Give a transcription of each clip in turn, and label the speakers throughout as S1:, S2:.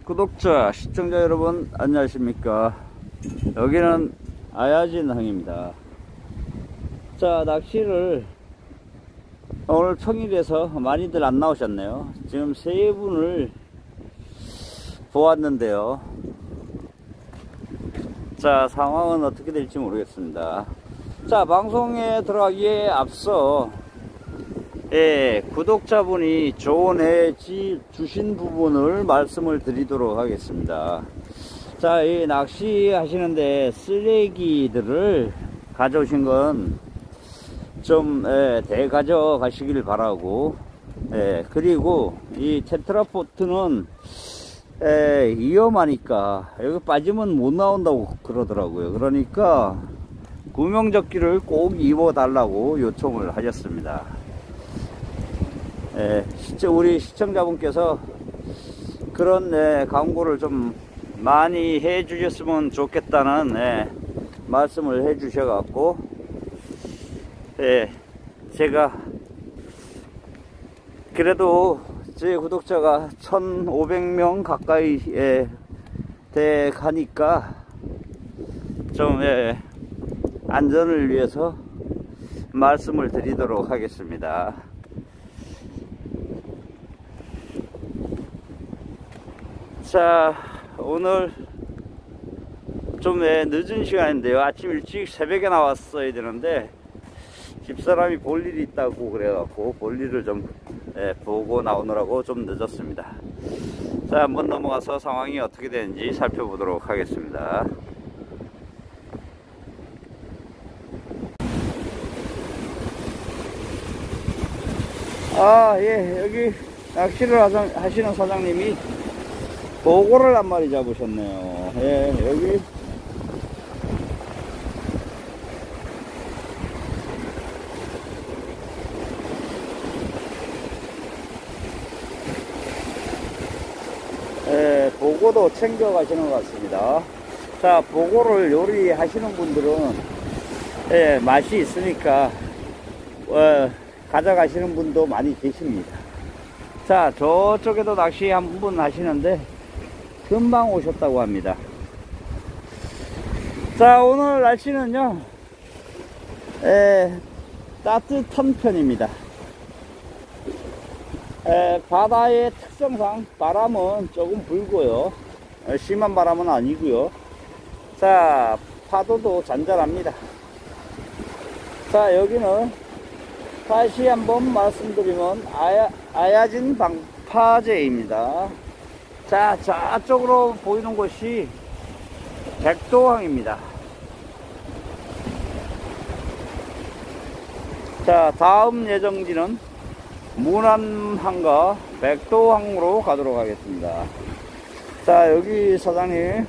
S1: 구독자, 시청자 여러분 안녕하십니까. 여기는 아야진항입니다. 자, 낚시를 오늘 평일에서 많이들 안 나오셨네요. 지금 세 분을 보았는데요. 자, 상황은 어떻게 될지 모르겠습니다. 자, 방송에 들어가기에 앞서 구독자분이 조언해 주신 부분을 말씀을 드리도록 하겠습니다. 자, 이 낚시 하시는데 쓰레기들을 가져오신 건 좀 대가져 가시길 바라고, 그리고 이 테트라포트는 위험하니까 여기 빠지면 못 나온다고 그러더라고요. 그러니까 구명조끼를 꼭 입어 달라고 요청을 하셨습니다. 우리 시청자분께서 그런 광고를 좀 많이 해 주셨으면 좋겠다는 말씀을 해 주셔 갖고, 제가 그래도 제 구독자가 1500명 가까이 돼 가니까 좀 안전을 위해서 말씀을 드리도록 하겠습니다. 자, 오늘 좀 늦은 시간인데요. 아침 일찍 새벽에 나왔어야 되는데 집사람이 볼 일이 있다고 그래갖고 볼일을 좀 보고 나오느라고 좀 늦었습니다. 자, 한번 넘어가서 상황이 어떻게 되는지 살펴보도록 하겠습니다. 여기 낚시를 하시는 사장님이 보고를 한 마리 잡으셨네요. 여기 보고도 챙겨 가시는 것 같습니다. 자, 보고를 요리하시는 분들은 맛이 있으니까 가져가시는 분도 많이 계십니다. 자, 저쪽에도 낚시 한 분 하시는데 금방 오셨다고 합니다. 자, 오늘 날씨는요 따뜻한 편입니다. 바다의 특성상 바람은 조금 불고요. 심한 바람은 아니고요. 자, 파도도 잔잔합니다. 자, 여기는 다시 한번 말씀드리면 아야진 방파제입니다. 자, 저쪽으로 보이는 곳이 백도항입니다. 자, 다음 예정지는 문안항과 백도항으로 가도록 하겠습니다. 자, 여기 사장님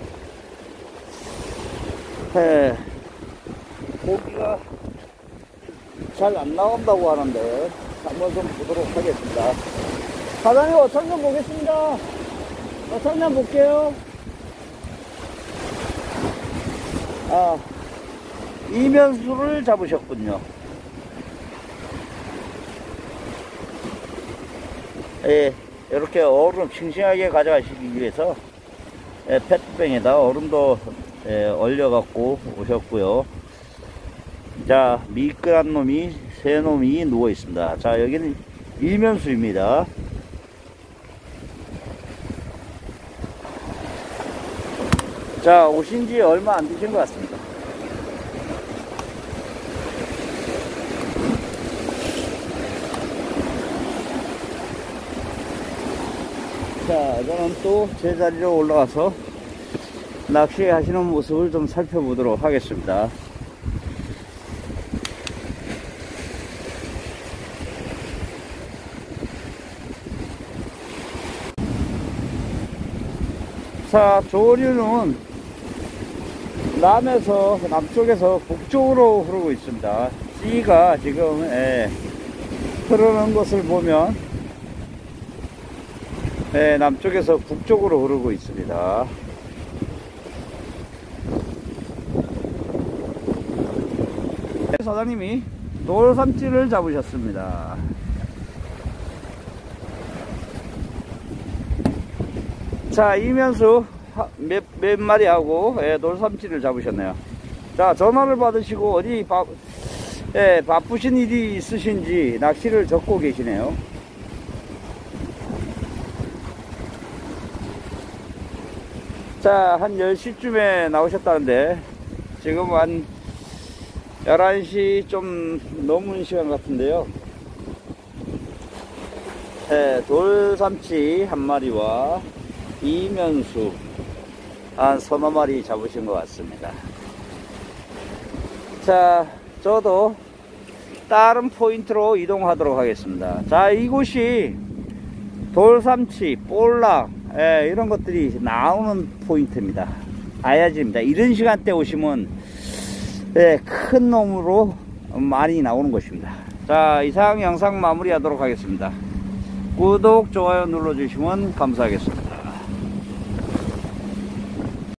S1: 고기가 잘 안 나온다고 하는데 한번 좀 보도록 하겠습니다. 사장님, 어창 좀 보겠습니다. 어창 좀 볼게요. 이면수를 잡으셨군요. 이렇게 얼음 싱싱하게 가져가시기 위해서 페트병에다 얼음도 얼려 갖고 오셨고요. 자, 미끈한 놈이 세 놈이 누워 있습니다. 자, 여기는 일면수입니다. 자, 오신지 얼마 안 되신 것 같습니다. 자, 저는 또 제자리로 올라가서 낚시하시는 모습을 좀 살펴보도록 하겠습니다. 자, 조류는 남쪽에서 북쪽으로 흐르고 있습니다. 찌가 지금 흐르는 것을 보면 남쪽에서 북쪽으로 흐르고 있습니다. 사장님이 돌삼치를 잡으셨습니다. 자, 이면수 몇 마리 하고, 예, 돌삼치를 잡으셨네요. 자, 전화를 받으시고 어디 바쁘신 일이 있으신지 낚시를 적고 계시네요. 자, 한 10시쯤에 나오셨다는데 지금 한 11시 좀 넘은 시간 같은데요. 네, 돌삼치 한 마리와 이면수 한 서너 마리 잡으신 것 같습니다. 자, 저도 다른 포인트로 이동하도록 하겠습니다. 자, 이곳이 돌삼치, 볼락, 이런 것들이 나오는 포인트입니다. 아야지입니다. 이런 시간대 오시면 큰 놈으로 많이 나오는 것입니다. 자, 이상 영상 마무리하도록 하겠습니다. 구독, 좋아요 눌러주시면 감사하겠습니다.